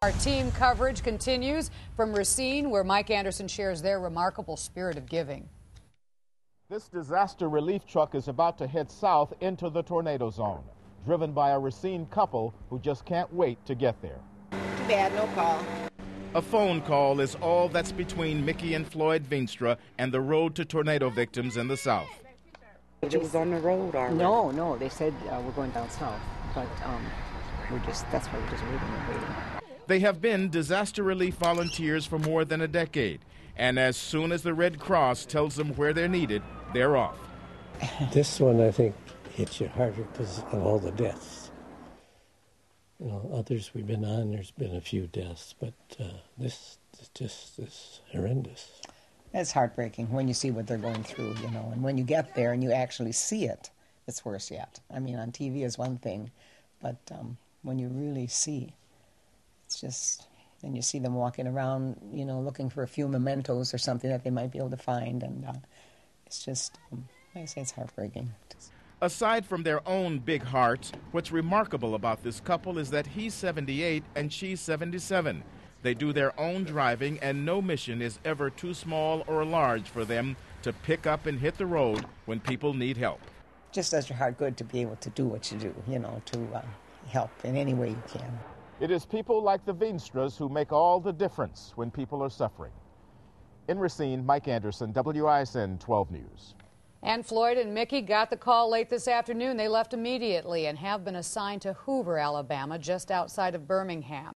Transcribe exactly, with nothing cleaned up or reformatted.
Our team coverage continues from Racine, where Mike Anderson shares their remarkable spirit of giving. This disaster relief truck is about to head south into the tornado zone, driven by a Racine couple who just can't wait to get there. Too bad, no call. A phone call is all that's between Mickey and Floyd Veenstra and the road to tornado victims in the south. It was on the road already. No, no, they said uh, we're going down south, but um, we're just, that's why we're just waiting and waiting. They have been disaster relief volunteers for more than a decade, and as soon as the Red Cross tells them where they're needed, they're off. This one, I think, hits you harder because of all the deaths. You know, others we've been on, there's been a few deaths, but uh, this is just is horrendous. It's heartbreaking when you see what they're going through, you know, and when you get there and you actually see it, it's worse yet. I mean, on T V is one thing, but um, when you really see, it's just, and you see them walking around, you know, looking for a few mementos or something that they might be able to find, and uh, it's just, um, like I say, it's heartbreaking. Aside from their own big hearts, what's remarkable about this couple is that he's seventy-eight and she's seventy-seven. They do their own driving, and no mission is ever too small or large for them to pick up and hit the road when people need help. Just does your heart good to be able to do what you do, you know, to uh, help in any way you can. It is people like the Veenstras who make all the difference when people are suffering. In Racine, Mike Anderson, W I S N twelve News. And Floyd and Mickey got the call late this afternoon. They left immediately and have been assigned to Hoover, Alabama, just outside of Birmingham.